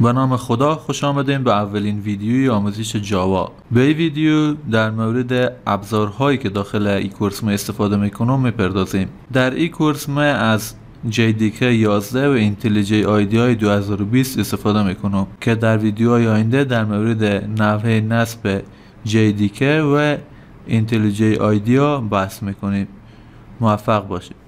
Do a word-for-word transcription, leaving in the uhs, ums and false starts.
به نام خدا، خوش آمدین به اولین ویدیوی آموزش جاوا. به این ویدیو در مورد ابزارهایی که داخل این کورس ما استفاده میکنم میپردازیم. در این کورس ما از جی دی کی یازده و اینتلیجی آیدیا دو هزار و بیست استفاده میکنم که در ویدیوهای آینده در مورد نحوه نصب جی دی کی و اینتلیجی آیدیا بحث میکنیم. موفق باشید.